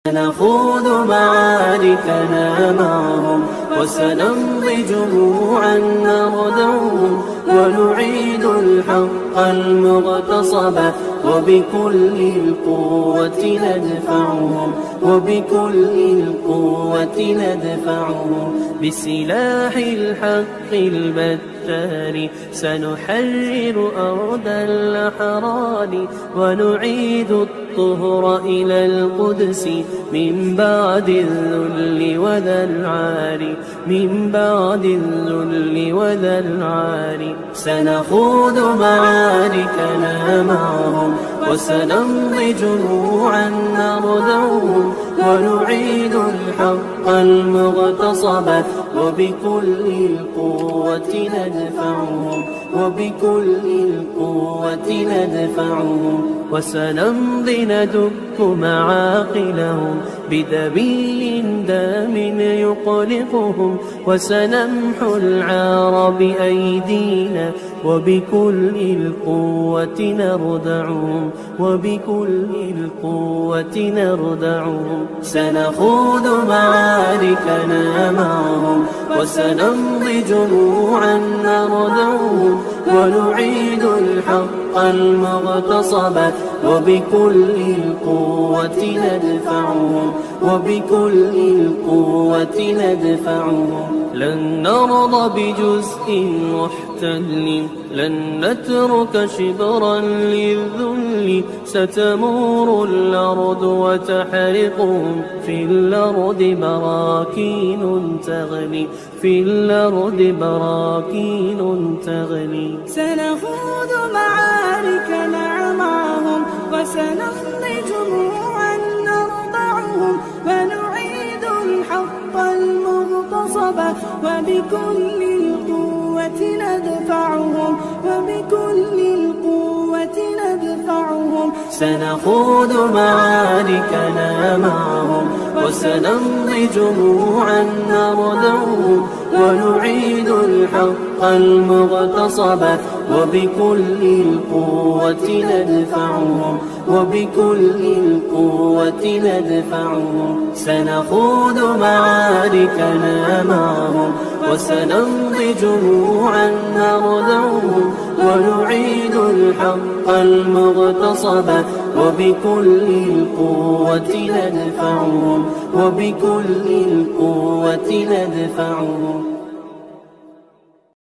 سنخوض معاركنا معهم وسنمضي جموعا نردعهم ونعيد الحق المغتصب وبكل القوة ندفعهم بسلاح الحق البتار سنحرر أرض الأحرار ونعيد الطهر إلى القدس من بعد الذل وذا العار سنخوض معاركنا معهم وسنمضي جموعا نردعهم ونعيد الحق المغتصب وبكل القوة ندفعهم وسنمضي ندك معاقلهم بدبيل دام يقلقهم وسنمحو العار بأيدينا وبكل القوة نردعهم سنخوض معاركنا معهم وسنمضي جموعا نردعهم ونعيد الحق المغتصب وبكل القوة ندفعهم لن نرضى بجزء محتل لن نترك شبرا للذل ستمور الأرض وتحرقهم في الأرض براكين تغلي سنخوض معاركنا معهم وسنمضي جموعا نردعهم ونعيد الحق المغتصب وبكل القوة ندفعهم سنخوض معاركنا معهم وسنمضي جموعا نردعهم ونعيد الحق المغتصب وبكل القوة ندفعهم سنخوض معاركنا معهم وسنمضي جموعا نردعهم ونعيد الحق المغتصب وبكل القوة ندفعهم